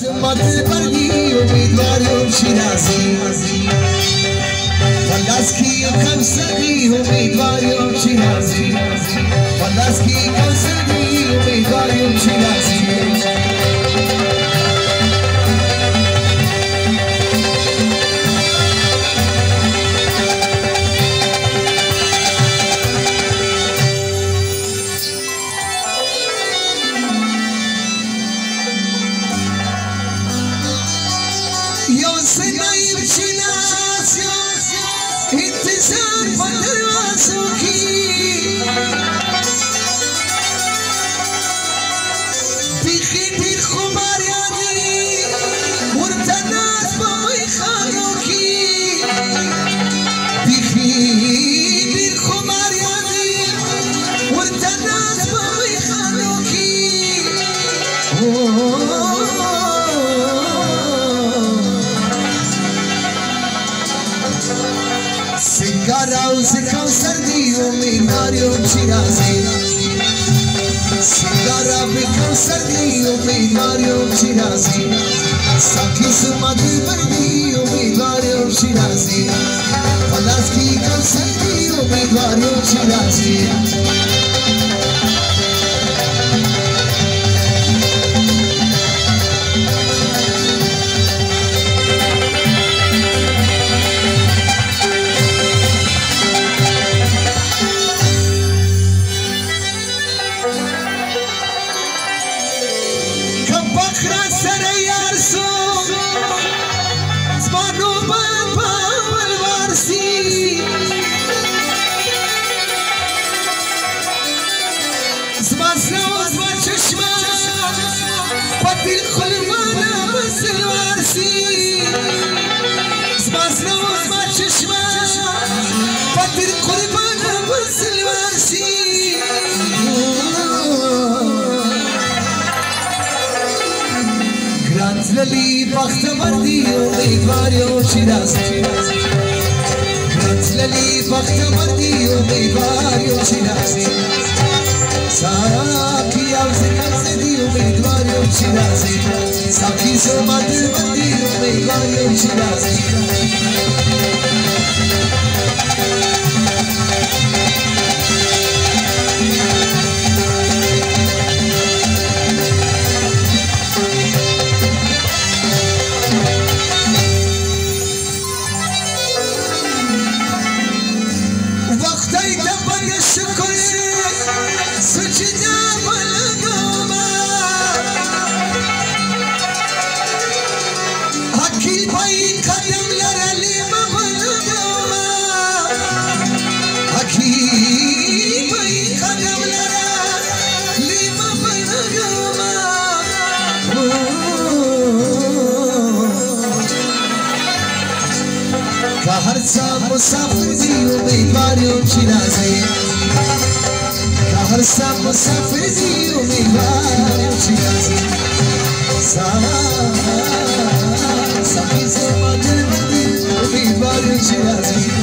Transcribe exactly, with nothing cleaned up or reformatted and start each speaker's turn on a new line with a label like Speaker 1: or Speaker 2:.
Speaker 1: قسمت بردی امیدواریم شیرازی خلاص کی کوثری امیدواریم شیرازی خلاص کی کوثری امیدواریم شیرازی امیدواریم شیرازی سیگارا بکن سردی امیدواریم شیرازی ساکی سمت بردی امیدواریم شیرازی خلاص کی کن سردی امیدواریم شیرازی للی بخت بردی امیدواریم شیرازی للی بخت بردی امیدواریم شیرازی ساکی آوزی زدی امیدواریم شیرازی ساکی سمت بردی امیدواریم شیرازی مسافر دی امیدواریم شیرازی که هر سب مسافر دی امیدواریم شیرازی ساکی سمت بردی امیدواریم شیرازی